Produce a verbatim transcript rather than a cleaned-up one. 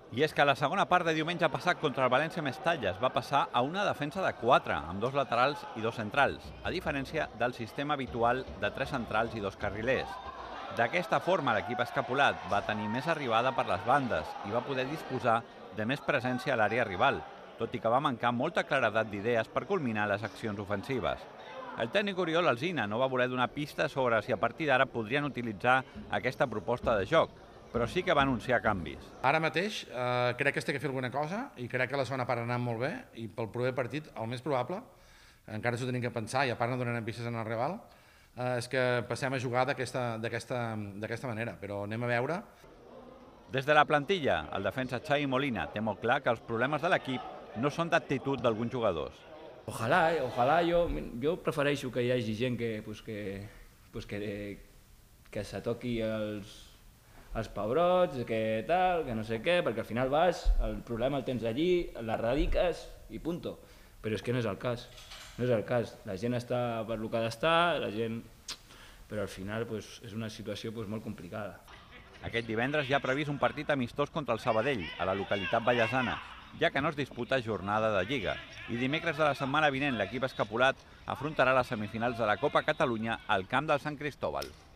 I és que la segona part de diumenge passat contra el València Mestalla es va passar a una defensa de quatre, amb dos laterals i dos centrals, a diferència del sistema habitual de tres centrals i dos carrilers. D'aquesta forma, l'equip escapulat va tenir més arribada per les bandes i va poder disposar de més presència a l'àrea rival, tot i que va mancar molta claredat d'idees per culminar les accions ofensives. El tècnic Oriol Alsina no va voler donar pistes sobre si a partir d'ara podrien utilitzar aquesta proposta de joc, però sí que va anunciar canvis. Ara mateix eh, crec que es té que fer alguna cosa i crec que la segona part ha anat molt bé i pel proper partit el més probable, encara s'ho tenim que pensar i a part no donarem pistes en el rival, eh, és que passem a jugar d'aquesta manera, però anem a veure. Des de la plantilla, el defensa Xavi Molina té molt clar que els problemes de l'equip no són d'actitud d'alguns jugadors. Ojalà, eh? Ojalà, jo, jo prefereixo que hi hagi gent que, pues que, pues que, que se toqui els, els pebrots, que tal, que no sé què, perquè al final vas, el problema el tens allí, l'erradiques i punto. Però és que no és el cas, no és el cas. La gent està per lo que ha d'estar, la gent... però al final pues, és una situació pues, molt complicada. Aquest divendres ja ha previst un partit amistós contra el Sabadell, a la localitat vallesana, ja que no es disputa jornada de Lliga. I dimecres de la setmana vinent l'equip escapulat afrontarà les semifinals de la Copa Catalunya al camp del Sant Cristóbal.